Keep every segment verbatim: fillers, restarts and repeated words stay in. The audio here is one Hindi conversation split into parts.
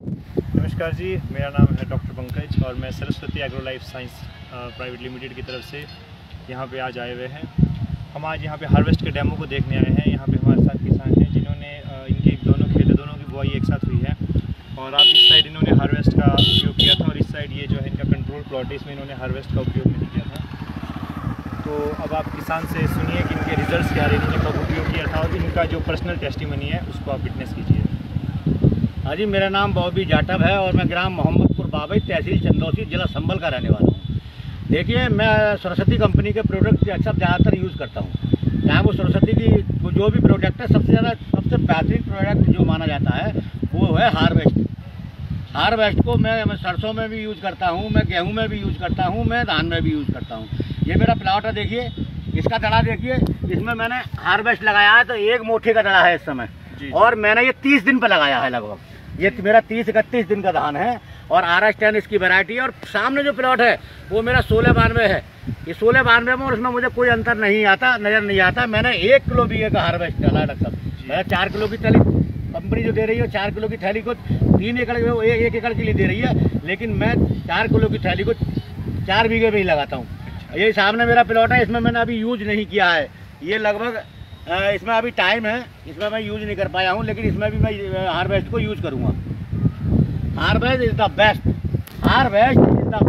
नमस्कार जी, मेरा नाम है डॉक्टर पंकज और मैं Saraswati agro life science private limited की तरफ से यहाँ पे आज आए हुए हैं। हम आज यहाँ पे हार्वेस्ट के डेमो को देखने आए हैं। यहाँ पे हमारे साथ किसान हैं जिन्होंने इनके दोनों खेत दोनों की बुआई एक साथ हुई है और आप इस साइड इन्होंने हार्वेस्ट का उपयोग किया था और इस साइड ये जो है इनका कंट्रोल प्लॉट है, इसमें इन्होंने हार्वेस्ट का उपयोग नहीं किया था। तो अब आप किसान से सुनिए कि इनके रिजल्ट्स क्या रहे, इन्होंने कब उपयोग किया था और इनका जो पर्सनल टेस्टिमनी है उसको आप विटनेस कीजिए। हाँ जी, मेरा नाम बॉबी जाटव है और मैं ग्राम मोहम्मदपुर बाबई, तहसील चंदौसी, जिला संभल का रहने वाला हूँ। देखिए, मैं सरस्वती कंपनी के प्रोडक्ट अक्सर ज़्यादातर यूज़ करता हूँ। चाहे वो सरस्वती की जो भी प्रोडक्ट है, सबसे ज़्यादा सबसे बेहतरीन प्रोडक्ट जो माना जाता है वो है हार्वेस्ट। हार्वेस्ट को मैं, मैं सरसों में भी यूज़ करता हूँ, मैं गेहूँ में भी यूज़ करता हूँ, मैं धान में भी यूज़ करता हूँ। ये मेरा प्लॉट है, देखिए इसका दड़ा देखिए, इसमें मैंने हार्वेस्ट लगाया है तो एक मोटे का दड़ा है इस समय और मैंने ये तीस दिन पर लगाया है लगभग। ये मेरा तीस इकतीस दिन का धान है और आर एस टेन इसकी वैरायटी है। और सामने जो प्लॉट है वो मेरा सोलह बानवे है। ये सोलह बानवे में और उसमें मुझे कोई अंतर नहीं आता, नज़र नहीं आता। मैंने एक किलो बीए का हार्वेस्ट डाला है डॉक्टर साहब। मैंने चार किलो की थैली कंपनी जो दे रही है, चार किलो की थैली को तीन एकड़ एक, एक एकड़ के लिए दे रही है, लेकिन मैं चार किलो की थैली को चार बीघे में ही लगाता हूँ। ये सामने मेरा प्लॉट है, इसमें मैंने अभी यूज नहीं किया है। ये लगभग इसमें अभी टाइम है, इसमें मैं यूज़ नहीं कर पाया हूँ, लेकिन इसमें भी मैं हार्वेस्ट को यूज़ करूँगा। Harvest is the best, harvest is the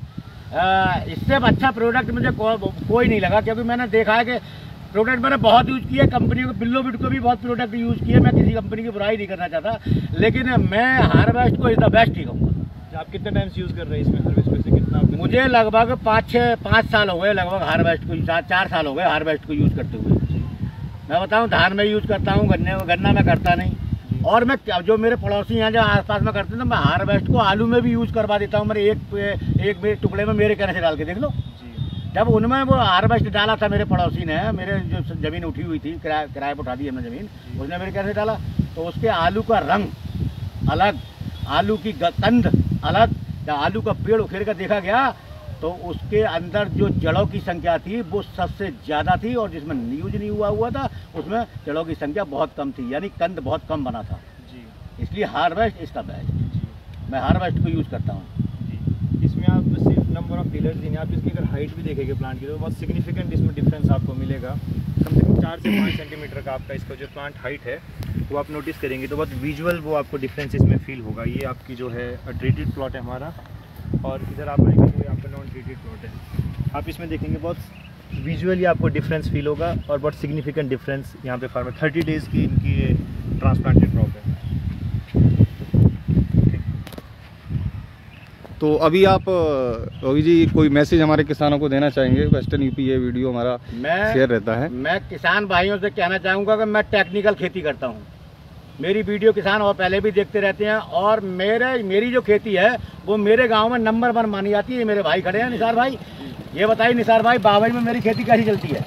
best. इससे अच्छा प्रोडक्ट मुझे को, कोई नहीं लगा, क्योंकि मैंने देखा है कि प्रोडक्ट मैंने बहुत यूज़ किए। कंपनी को, बिल्लो बिट को भी बहुत प्रोडक्ट यूज़ किए। मैं किसी कंपनी की बुराई नहीं करना चाहता, लेकिन मैं हार्वेस्ट को इज़ द बेस्ट ही कहूँगा। आप कितने टाइम से यूज़ कर रहे हैं इसमें हार्वेस्ट में से कितना? मुझे लगभग पाँच छः पाँच साल हो गए लगभग हार्वेस्ट को, चार चार साल हो गए हार्वेस्ट को यूज़ करते हुए। मैं बताऊं, धान में यूज़ करता हूं, गन्ने गन्ना में करता नहीं। और मैं जो मेरे पड़ोसी हैं जो आसपास में करते हैं, तो मैं हार्वेस्ट को आलू में भी यूज़ करवा देता हूं। मेरे एक एक, एक टुकड़े में मेरे कहने से डाल के देख लो। जब उनमें वो हार्वेस्ट डाला था मेरे पड़ोसी ने, मेरे जो ज़मीन उठी हुई थी, किराए किराए पर उठा दी हमने ज़मीन, उसने मेरे कहने से डाला, तो उसके आलू का रंग अलग, आलू की कंद अलग। जब आलू का पेड़ उखेड़ कर देखा गया तो उसके अंदर जो जड़ों की संख्या थी वो सबसे ज़्यादा थी, और जिसमें यूज नहीं हुआ हुआ था उसमें जड़ों की संख्या बहुत कम थी, यानी कंद बहुत कम बना था जी। इसलिए हार्वेस्ट इज द बेस्ट। मैं हार्वेस्ट को यूज़ करता हूँ जी। इसमें आप सिर्फ नंबर ऑफ पिलर्स नहीं, आप इसकी अगर हाइट भी देखेंगे प्लांट की तो बहुत सिग्निफिकेंट इसमें डिफरेंस आपको मिलेगा। कम से कम चार से पाँच सेंटीमीटर का आपका इसका जो प्लांट हाइट है वो आप नोटिस करेंगे तो बहुत विजुअल वो आपको डिफरेंस इसमें फील होगा। ये आपकी जो है ट्रीटेड प्लॉट है हमारा, और इधर आप आएंगे तो यहाँ पर नॉन ट्रीटेड प्लॉट है। आप इसमें देखेंगे बहुत विजुअली आपको डिफरेंस फील होगा और बहुत सिग्निफिकेंट डिफरेंस यहाँ पे फार्मर थर्टी डेज़ की इनकी ये ट्रांसप्लांटेड क्रॉप है। तो अभी आप रवि जी कोई मैसेज हमारे किसानों को देना चाहेंगे? वेस्टर्न यूपी ये वीडियो हमारा शेयर रहता है। मैं किसान भाइयों से कहना चाहूँगा कि मैं टेक्निकल खेती करता हूँ। मेरी वीडियो किसान और पहले भी देखते रहते हैं, और मेरे मेरी जो खेती है वो मेरे गांव में नंबर वन मानी जाती है। मेरे भाई खड़े हैं, निसार भाई, ये बताइए निसार भाई, बाबई में मेरी खेती कैसी चलती है?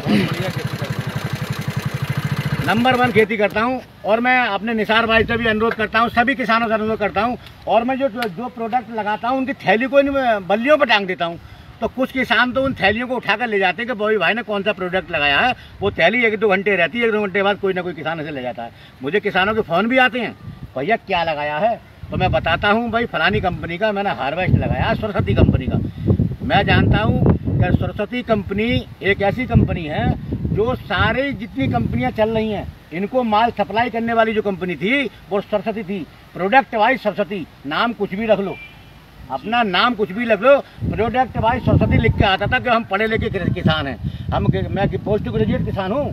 नंबर वन खेती करता हूं। और मैं अपने निसार भाई से भी अनुरोध करता हूं, सभी किसानों से अनुरोध करता हूं, और मैं जो जो प्रोडक्ट लगाता हूं उनकी थैली को इन बल्लियों पर टांग देता हूं। तो कुछ किसान तो उन थैलियों को उठाकर ले जाते हैं कि बॉबी भाई ने कौन सा प्रोडक्ट लगाया है। वो थैली एक दो घंटे रहती है, एक दो घंटे बाद कोई ना कोई किसान ऐसे ले जाता है। मुझे किसानों के फ़ोन भी आते हैं, भैया क्या लगाया है, तो मैं बताता हूँ भाई फलानी कंपनी का मैंने हार्वेस्ट लगाया, सरस्वती कंपनी का। मैं जानता हूँ कि सरस्वती कंपनी एक ऐसी कंपनी है जो सारी जितनी कंपनियाँ चल रही हैं इनको माल सप्लाई करने वाली जो कंपनी थी वो सरस्वती थी। प्रोडक्ट वाइज सरस्वती, नाम कुछ भी रख लो, अपना नाम कुछ भी लग लो, प्रोडक्ट वाइज सरस्वती लिख के आता था कि हम पढ़े लिखे किसान हैं, हम मैं पोस्ट ग्रेजुएट किसान हूँ।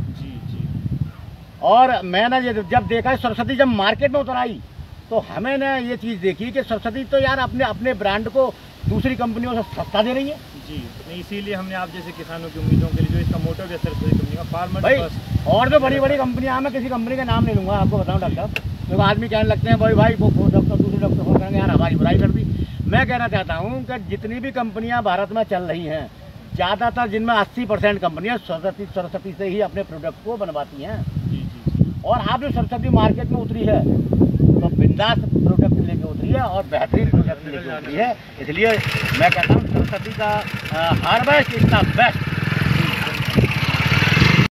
और मैंने जब देखा सरस्वती जब मार्केट में उतर आई तो हमें ने ये चीज़ देखी कि सरस्वती तो यार अपने अपने ब्रांड को दूसरी कंपनियों से सस्ता दे रही है जी। नहीं, इसीलिए हमने आप जैसे किसानों की उम्मीदों के लिए जो इसका मोटो है सरस्वती कंपनी का फार्मर भाई। और जो बड़ी बड़ी कंपनियाँ, मैं किसी कंपनी का नाम नहीं लूँगा, आपको बताऊँ डॉक्टर, क्योंकि आदमी कहने लगते हैं भाई भाई वो डॉक्टर दूसरे डॉक्टर फोन करेंगे यार हमारी बुराई कर दी। मैं कहना चाहता हूँ कि जितनी भी कंपनियां भारत में चल रही हैं, ज़्यादातर जिनमें अस्सी परसेंट कंपनियां सरस्वती सरस्वती से ही अपने प्रोडक्ट को बनवाती हैं। और आप जो सरस्वती मार्केट में उतरी है तो बिंदास प्रोडक्ट लेके उतरी है और बेहतरीन प्रोडक्ट लेके उतरी है। इसलिए मैं कहता हूँ सरस्वती का हार्वेस्ट इज द बेस्ट।